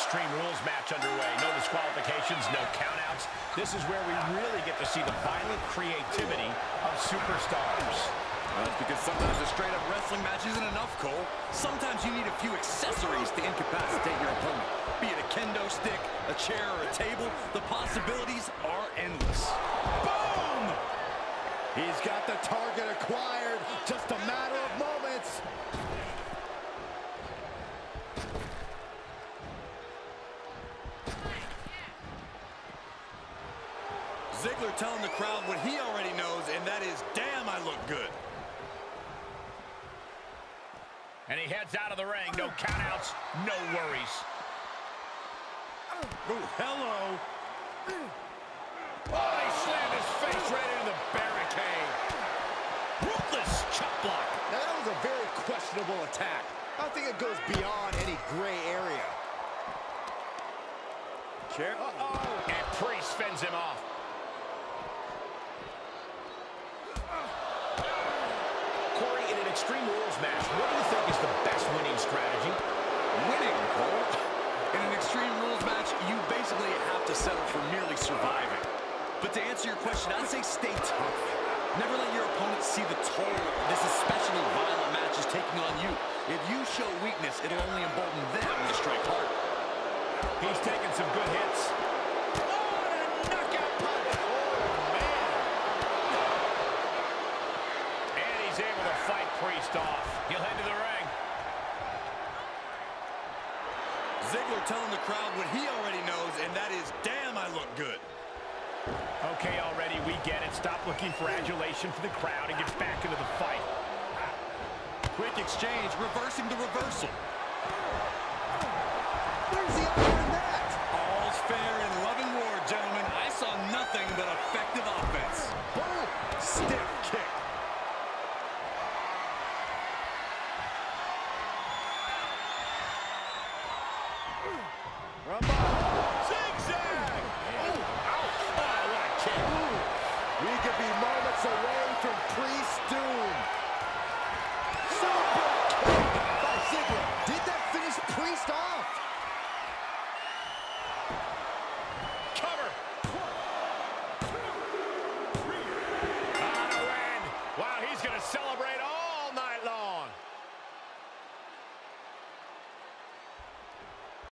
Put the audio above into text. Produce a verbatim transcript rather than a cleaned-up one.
Extreme Rules match underway. No disqualifications, no countouts. This is where we really get to see the violent creativity of superstars. Well, that's because sometimes a straight-up wrestling match isn't enough, Cole. Sometimes you need a few accessories to incapacitate your opponent. Be it a kendo stick, a chair, or a table, the possibilities are endless. Boom! He's got the target acquired. Just a matter of moments. Ziggler telling the crowd what he already knows, and that is, damn, I look good. And he heads out of the ring. No countouts, no worries. Oh, hello. Oh, he slammed his face right into the barricade. Ruthless chop block. Now, that was a very questionable attack. I think it goes beyond any gray area. Chair. Uh-oh. And Priest fends him off. Corey, in an Extreme Rules match, what do you think is the best winning strategy? Winning, Cole. In an Extreme Rules match, you basically have to settle for merely surviving. But to answer your question, I'd say stay tough. Never let your opponent see the toll this especially violent match is taking on you. If you show weakness, it'll only embolden them to strike hard. He's taking some good hits. Oh, and a knockout punch. Oh, man. And he's able to fight Priest off. He'll head to the ring. Ziggler telling the crowd what he already knows, and that is, damn, I look good. Okay, already, we get it. Stop looking for adulation for the crowd and get back into the fight. Quick exchange, reversing the reversal. Where's the other